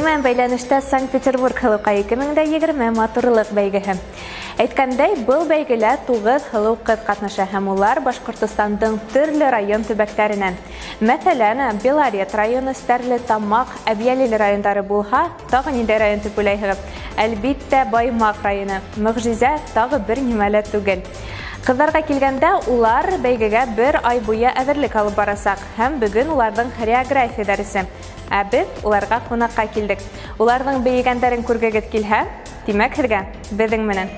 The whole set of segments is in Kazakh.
Бедің бәйләнішті Санкт-Петербург Хылуқа 2020 матурлық бәйгіхі. Әйткәндәй, бұл бәйгелә 9 хылу қыз қатныша һәм улар Башкортостандың төрле район төбәктәренән. Мәсәлән, Белорет районы, Стәрлетамак, Әбиялил райондары булһа, тагы ниндәй район дип уйлайһығыз? Әлбиттә, Баймак районы. Мөгъҗизә тагы бер нимәлә түгел. Кызларга килгәндә, улар бәйгегә бер ай буе әзерлек алып барасак һәм бүген уларның хореография дәресе. Ә без уларга кунакка килдек. Уларның бәйгәндәрен күргегез килһә, димәк һезгә безнең менән.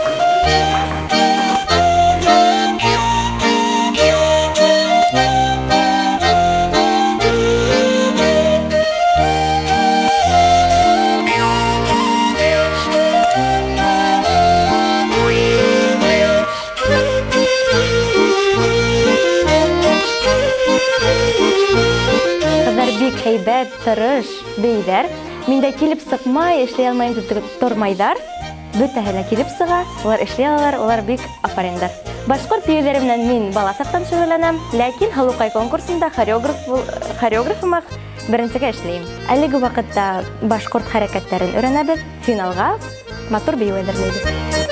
Бик һәйбәт, тырыш, бейдәр. Миндә килеп сыҡмай, эшләй алмайым дип тормайҙар. Бөтәһе лә килеп сыға, улар эшләй алалар, улар бик афариндар. Башҡорт биеүҙәре менән мин бала саҡтан шөғөлләнәм, ләкин Һылыуҡай конкурсында хореографыма беренсегә эшләйем. Әлеге ваҡытта башҡорт хәрәкәттәрен өйрәнәбеҙ, финалға матур бейеү әҙерләйбеҙ.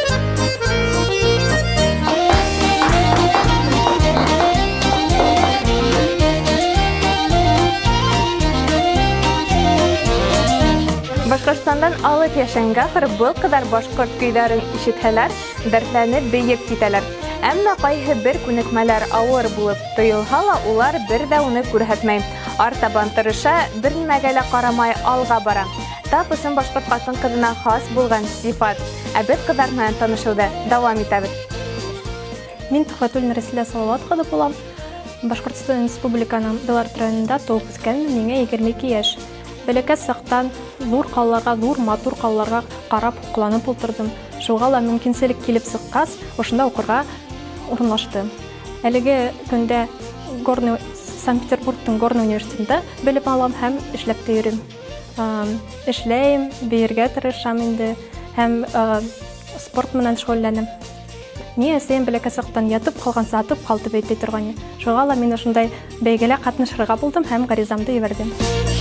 Башкортстандан алып яшәнгә был кыдар башкорт көйҙәрен ишетһәләр, дәртләнеп бейеп китәләр. Әммә кайһы бер күнекмәләр ауыр булып тойылһа ла, улар бер дә уны күрһәтмәй. Артабан тырыша, бер нимәгә лә ҡарамай алға бара. Тап өсөн башҡорт ҡатын-ҡыҙына хас булған сифат. Ә беҙ ҡыҙҙар менән танышыуҙы дауам итәбеҙ. Мин Төхвәтул Рәсилә Салауат ҡыҙы булам. Башҡортостан Республиканың Белорет районында тыуып үҫкән, миңә 22 йәш. Бәләкәс саҡтан ҙур ҡалаларға, ҙур матур ҡалаларға ҡарап ҡоланып ултырдым. Шуға ла мөмкинселек килеп сыҡҡас, ошонда уҡырға урынлаштым. Әлеге көндә Санкт-Петербургтың Горный университетында белем алам һәм эшләп тә йөрөйөм. Эшләйем, бейергә тырышам инде һәм спорт менән шөғөлләнәм. Ни әсәйем бәләкәс саҡтан ятып ҡалғанса атып ҡал тип әйтә торған. Шуға ла мин ошондай бәйгелә ҡатнашырға булдым һәм ғаризамды ебәрҙем.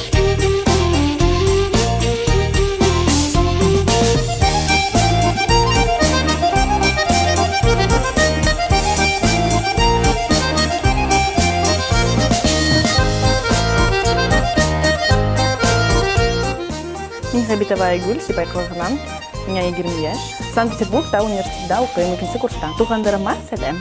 Мин Хәбитова Айгүл, Сибай-Калғынан, миңа 20 йәш. Санкт-Петербургта университетта уҡыйым, 2-нче курста. Туғандарыма сәләм.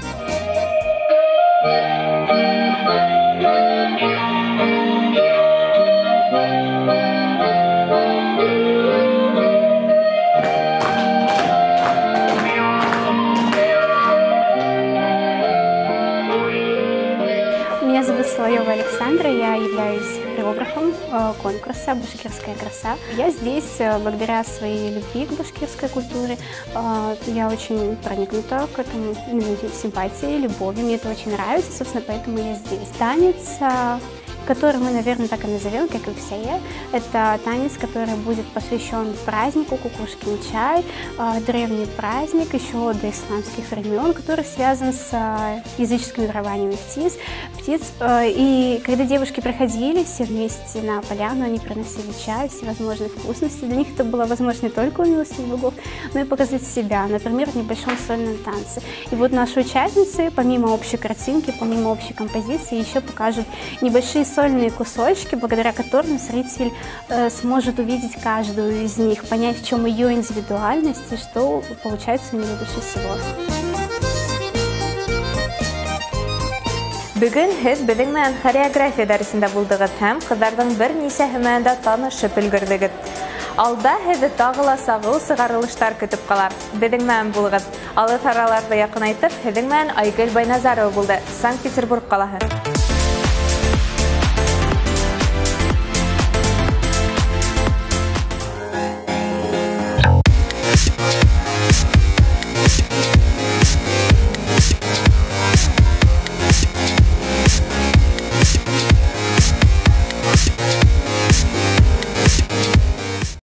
Меня зовут Соловьева Александра, я являюсь хореографом конкурса «Башкирская краса». Я здесь благодаря своей любви к башкирской культуре. Я очень проникнута к этому симпатией, любовью. Мне это очень нравится, собственно, поэтому я здесь. Танец, который мы, наверное, так и назовем, как и все. Это танец, который будет посвящен празднику Кукушкин чай, древний праздник еще до исламских времен, который связан с языческим верованием птиц. И когда девушки приходили все вместе на поляну, они приносили чай, всевозможные вкусности. Для них это было возможно не только у милости богов, но и показать себя, например, в небольшом сольном танце. И вот наши участницы, помимо общей картинки, помимо общей композиции, еще покажут небольшие сольные кусочки, благодаря которым зритель сможет увидеть каждую из них, понять, в чем ее индивидуальность и что получается у нее больше всего. Бүген һез безнең менән хореография дәресендә булдыгыз һәм кызларның бер нисәһе менән дә танышып өлгөрдегез. Алда һеҙҙе тағы ла сағыу сығарылыштар көтөп ҡала. Безнең менән булығыҙ. Алыҫ араларҙы яҡынайтып, һеҙҙең менән Айгөл Байназарова булды, Санкт-Петербург ҡалаһы.